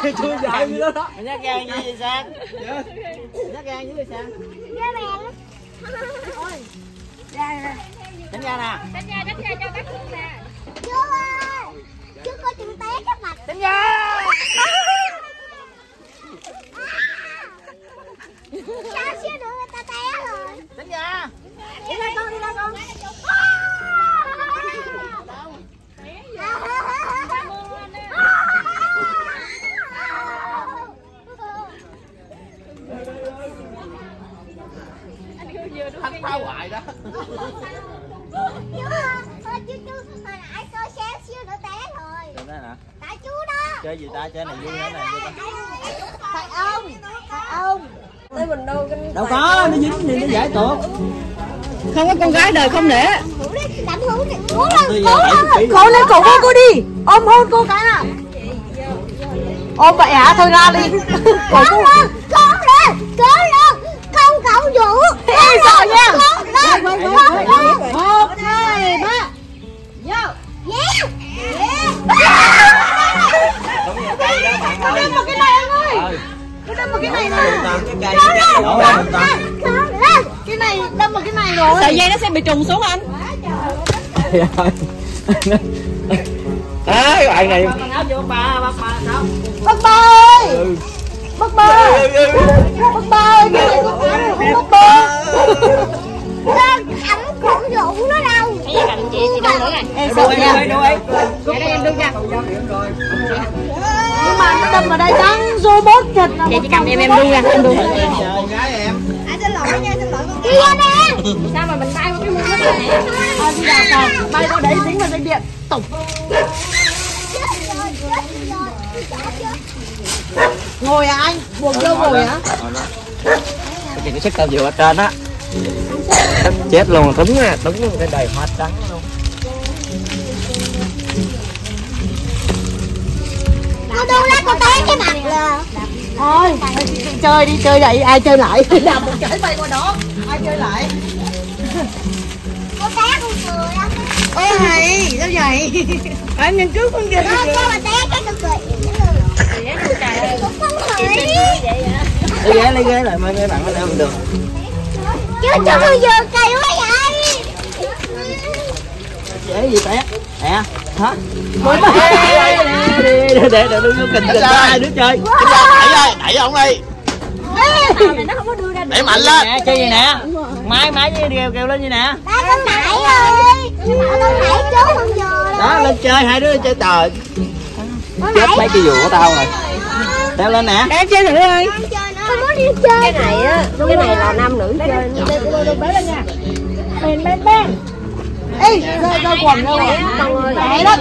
Chui dài như đó. Nhát gan như vậy Sang. Nhát gan như vậy Sang. Ôi. Tránh ra nè. Tránh ra cho bác Hương nè. Chưa có chừng té các mặt. Tránh ra. Sao xíu nữa người ta té rồi. Tránh ra. Đi ra con, đi ra con. Thắng phá hoại đó. Chú hồi nãy coi xéo xíu nữa té rồi. Đó hả? Tại chú đó. Chơi gì ta? Chơi này vui nữa nè. Phải ông. Tới mình đâu có, nó dính thì nó giải tuột. Không có con gái đời không để. Đậm hữu này. Cố Lên cổ hôn cô đi. Ôm hôn cô cái nào. Ôm vậy hả? Thôi ra đi. Cố lên. Không cậu Vũ. Ê sợ nha. Cố lên. 1, 2, 3. Vô. Yeah. Con đâm vào cái này anh ơi. Con đâm vào cái này nè. Cái này đâm vào cái này rồi. Sợi dây nó sẽ bị trùng xuống anh. Cái bạn này. Bác ba ơi. Bác ba ơi. Bác ba ơi. Bác ba. Ẩm cổ Vũ nó đâu. Bây giờ cầm chị đâu nữa nè. Em sợ nha. Vậy đây em đưa nha. Nhưng mà nó đâm vào đây trắng robot thịt. Chị chỉ cầm em đu ra, em đu thử. Gái em. Xin lỗi nha, con. Đi ra nè. Sao mà mình bay qua cái mũi nó này? Đi vào cầu, bay qua đấy dính vào dây điện. Tùng. Ngồi hả anh? Buộc vô ngồi hả? Cái cái sức tao vừa ở trên á. Chết luôn, đúng luôn cái đầy hoa trắng luôn. Cô đu lát cô té cái mặt là. Thôi, chị chơi đi, chơi vậy ai chơi lại? Làm một chổi bay qua đó, ai chơi lại? Cô té con cười á. Ôi hay, sao vậy? Anh nhìn trước con kìa. Cô mà té cái con cười. Cô không cười. Lấy ghế lại mấy bạn có làm được. Chứ chưa bao giờ cây quá vậy. Dễ gì té. Nè, hả? Để đưa vô kình cho hai đứa chơi. Đẩy ông đi. Nó không có đưa ra. Đẩy mạnh lên. Nè, chơi gì nè? Mai kêu lên gì nè. Ba con nãy ơi. Con nãy chú không vừa đâu. Đó, lên chơi hai đứa chơi trời. Chết mấy cái dù của tao rồi. Leo lên nè. Em chơi thử ơi. Con muốn đi chơi. Cái này á, cái này là nam nữ chơi. Bé lên nha. Ben. Ê, rơi quần đâu rồi. Tệ đó.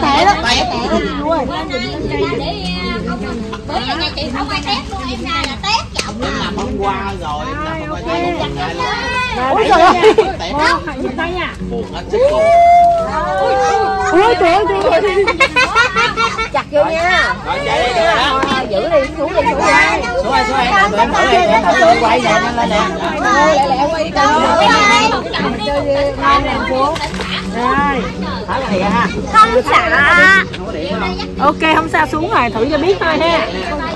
Bữa giờ nhà chị không ai test luôn, em ra là test chậu nào. Làm hôm qua rồi, làm hôm qua rồi. Ôi trời ơi. Buồn anh sức buồn. Ôi trời ơi. Chặt vô nha. Rồi chơi đi được đó. Giữ đi, xuống đi. Xuống đây, quay nè, lên nè. Lẹ quay đâu. Rồi. Thả cái này ha. Không xả. Ok, không sao, xuống rồi, thử cho biết thôi ha.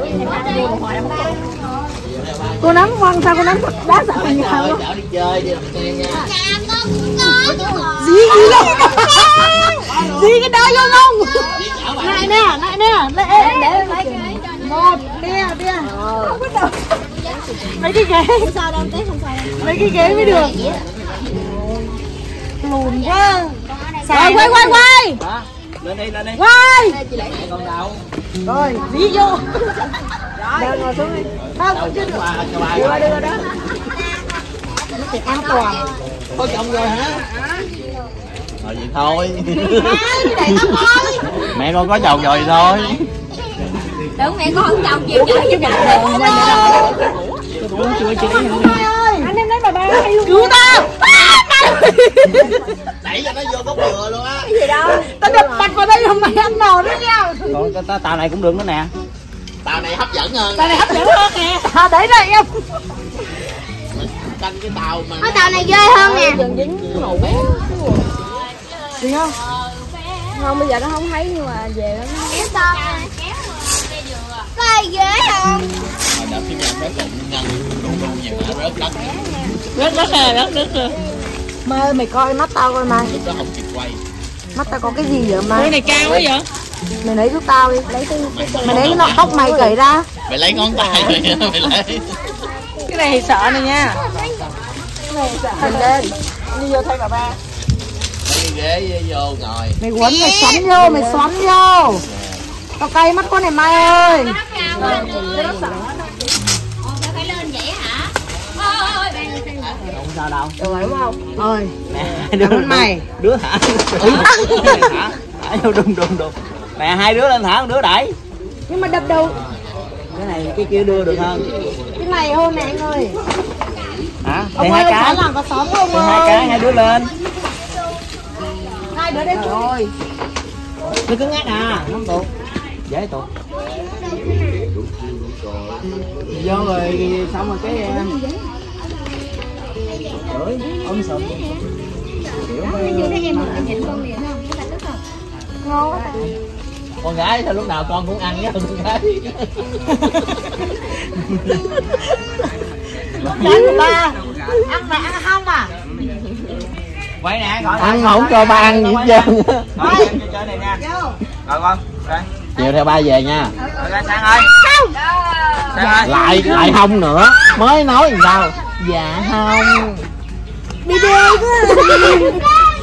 Cô nắm con sao cô nắm đá sợ mình không? Chở đi chơi đi làm quen nha. Nhà con cũng có chứ mà. Gì đâu? Gì cái đó vô không? Lại nè. Để lấy cái. Một, bia. Không có được. Mấy cái ghế. Không sao đâu, test không sao đâu. Mấy cái ghế mới được. Lùn quá. Rồi quay. Hả? Lên đi. Quay. Mẹ con đâu? Rồi, đi vô. Rồi, ngồi xuống đi. Không, chưa được. Đưa đó. Nó thiệt an toàn. Có chồng rồi hả? Rồi vậy thôi. Mẹ con có chồng rồi thôi. Tưởng mẹ con không chồng chịu chở chứ chồng đường. Anh em lấy bà ba hay luôn. Cứu tao. Đẩy cho nó vô gốc dừa luôn á. Cái gì đâu. Tao đập mặt vào đây không mày ăn nồi nữa nha. Còn tàu này cũng được nữa nè. Tàu này hấp dẫn hơn. Tàu này hấp dẫn hơn nè. Để đây em. Canh cái tàu mà. Cái tàu này ghê hơn nè. Gì không? Không, bây giờ nó không thấy nhưng mà về nó Kéo to. Coi ghế không? Đợt cái nhà cái cụm nhân đu nhà rớt đất. Rất rồi. Mày mày coi mắt tao coi mày. Lúc đó không kịp quay. Mắt tao có cái gì vậy mày? Cái này cao quá vậy? Mày lấy giúp tao đi. Mày lấy cái tóc mày cởi ra. Mày lấy ngón tay mày lấy. Cái này thì sợ này nha. Thành lên. Đi vô thay bà ba. Lấy cái ghế vô ngồi. Mày quấn mày xoắn vô, mày xoắn vô. Tao cay mắt con này mày ơi. Phải lên vậy hả? Không sao đâu. Rồi đúng không? Rồi. Đứa mày. Đứa thả. Thả vô đùng. Mẹ hai đứa lên thả một đứa đẩy. Nhưng mà đập đầu. Cái này cái kia đưa được không? Cái này thôi nè anh ơi. Hả? Ông Hai ơi, cái. phải làm có xóm không ơi? Hai cái, hai đứa lên. Hai đứa đây rồi. Nó cứng ngắc à, không tụt. Dễ tụt. Vô rồi xong rồi cái ôm sụp. Ngon quá ta. Con gái sao lúc nào con cũng ăn với con gái. Gái của ba. Ăn mày ăn không à? Quay nè, gọi ăn không cho ba ăn gì hết trơn. Chơi này nha. Rồi con, đây. Chiều theo ba về nha. Rồi ra Sang ơi. Không. Lại không nữa. Mới nói gì đâu. Dạ không. Đi đi quá.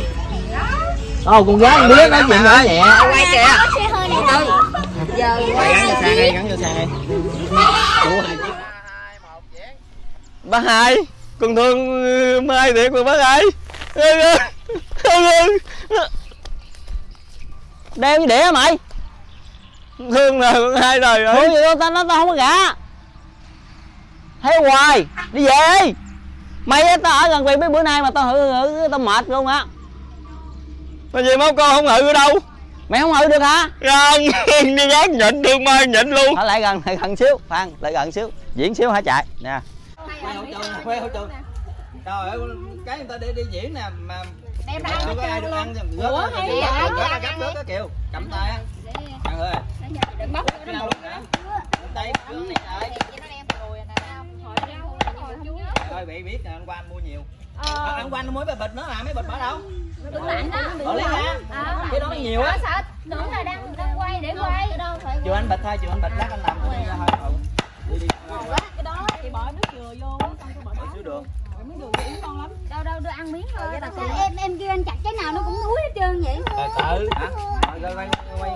Ồ con gái con biết nói chuyện nhỏ nhẹ. Quay kìa. Giờ Gắn vô Sang đây. Bác Hai, con thương Mai thiệt mà bác Hai. Đem cái đĩa mày. Thương rồi con Hai rồi. Thôi vậy tao nói tao không có gả. Thấy hoài, đi về đi. Mày tao ở gần vậy mấy bữa nay mà tao hự tao mệt luôn á. Mà gì máu con không hự ở đâu? Mày không hự được hả? Không, đi gác nhịn thương Mai nhịn luôn. Ở lại gần xíu, Phan, lại gần xíu. Diễn xíu hả chạy nè. Khoe hỗ trợ. Trời ơi, cái người ta đi diễn nè mà Đem ra chưa có ai được ăn gấp cái kiểu cầm tay á. Ăn ơi. Đừng bóc Cái nào luôn hả? Tay luôn này trời. Thôi bị biết nè, hôm qua anh mua nhiều. Hôm qua anh mua mấy bịch nữa mà mấy bịch bỏ đâu? tủ lạnh đó. Lấy ra. Cái đó nhiều á. Sợ tưởng là đang quay để quay. Chịu anh bịch thôi, chịu anh bịch lát anh làm đi ra thôi. Đi. Cái đó chị bỏ nước dừa vô, xong tôi bỏ Xíu đường. miếng đường uống ngon lắm. Đâu đưa ăn miếng thôi. Em kêu anh chặt cái nào nó cũng nuối hết trơn vậy. Tự hả? Rồi quay.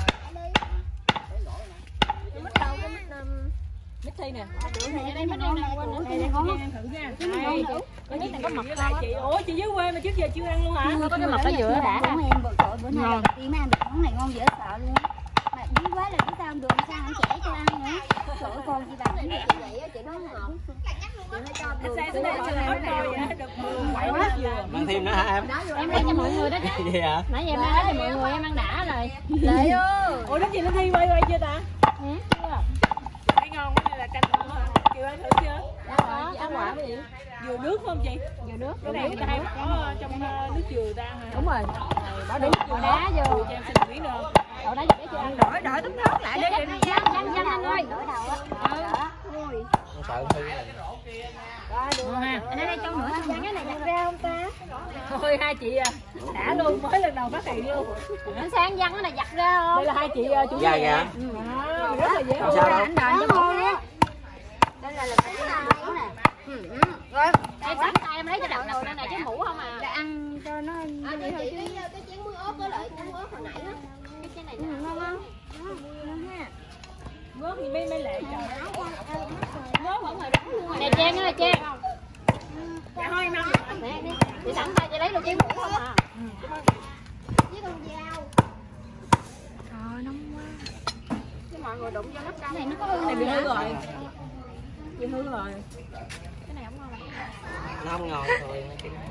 Mít thi nè. Đây mít ngon nè. Đây ngon. Ăn thử nha. Cái mít này có mật không chị? Ủa chị dưới quê mà trước giờ chưa ăn luôn hả? Có cái mật ở giữa đã. Em bữa nay đầu tiên mới ăn được món này ngon dễ sợ luôn. Mà bí quá là biết sao đường sao không trẻ cho ăn nữa. Trời ơi con chị bà cũng vậy á, chị nói ngọt. Anh Sang xuống đây cho em bắt coi vậy được 17 quá dừa. Mang thêm nữa hả em? Em lấy cho mọi người đó chứ. Gì hả? Nãy giờ em lấy cho mọi người em ăn đã rồi. Lệ ơi. Ủa đó chị nó thi quay chưa ta? Chưa. Thấy ngon quá này là canh ngon hả? Kiều ăn thử chưa? Dạ có, ăn quả gì? Dừa nước không chị? Dừa nước. Cái này người ta hay có trong nước dừa ta hả? Đúng rồi. Bỏ đúng đậu đá vô. Cho em xin miếng được không? Đậu đá để cho ăn. Đổi tấm thớt lại đi. Nhanh anh ơi. Đổi đầu á. Ôi. Không sợ hư này. Ngon ha. Anh ở đây trong nữa ăn cái này giặt ra không ta? Thôi hai chị đã luôn, mới lần đầu phát hiện luôn. Anh Sang văn cái này giặt ra không? Đây là hai chị chủ Dạ dạ. rất là dễ. Không sao đâu. Anh đền cho mẫu đó. Đây là lần đầu nè. Rồi, em sẵn tay em lấy cho đậu nồi này chứ mũ không à. Để ăn cho nó đi thôi chứ. Cái chén muối ớt với lại muối ớt hồi nãy á. Cái này ngon không? Ngon ha. Ngớt thì mấy lệ trời. Ngớt ở ngoài đó luôn. Nè Trang ơi Trang. Dạ thôi em ăn. Nè đi. Chị sẵn tay chị lấy được chén muỗng không à. Với con dao. Trời nóng quá. Chứ mọi người đụng cho nó căng. Này nó có hư Này bị hư rồi. Bị hư rồi. Cái này không ngon lắm. Nó không ngon thôi.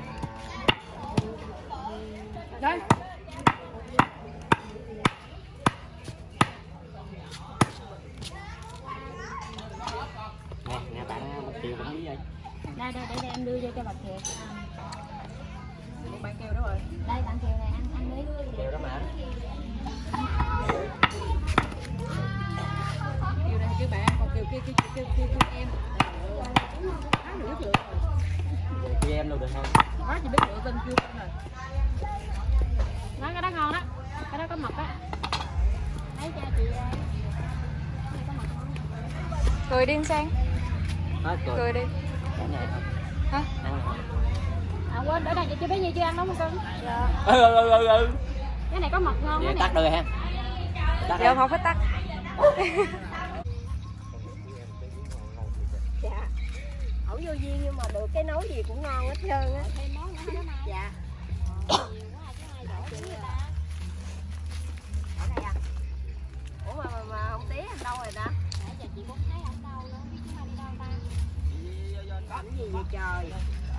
Đây. Nè bạn Kiều cũng biết vậy. Đây để em đưa vô cho bà Kiều. Bạn kêu đó rồi. Đây bạn Kiều này ăn đi. Kiều đó mà. Kiều em. Chị em đâu được không? Má chị biết lựa tên chưa tên rồi. Đó, cái đó ngon đó. Cái đó có mật á. Lấy cho chị ơi. Cười đi anh Sang. Cười đi. Hả? À quên, ở đây chị chưa biết gì chưa ăn đúng không cưng? Dạ. Cái này có mật ngon đó nè. Tắt được ha. Dạ không phải tắt. Dạ. Ổng vô duyên nhưng mà được cái nấu gì cũng ngon hết trơn á. Thêm món nữa hả má? Dạ. Ở đây à? Ủa mà ông tía anh đâu rồi ta? Giờ chị cũng thấy ông đâu nữa, biết chúng ta đi đâu ta? Làm gì vậy trời?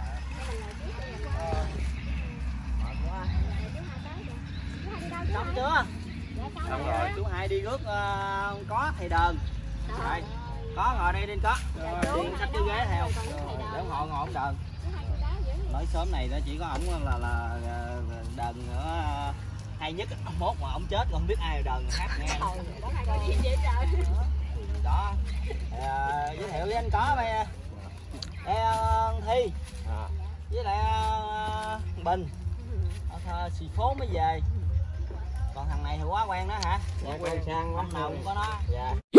Xong chưa? Xong rồi, chú Hai đi rước có thầy đờn. Rồi, có ngồi đây đi có. Rồi, đi xách cái ghế theo. Để họ ngồi ổng đờn. Nói sớm này nó chỉ có ổng là đờn nữa hay nhất. Mốt mà ổng chết không biết ai đờn hát nghe. Đó. Giới thiệu với anh có đây. Thi. Với lại Bình. Xì phố mới về. Còn thằng này thì quá quen đó hả? Dạ quen Sang lắm. Nào cũng có nó. Dạ.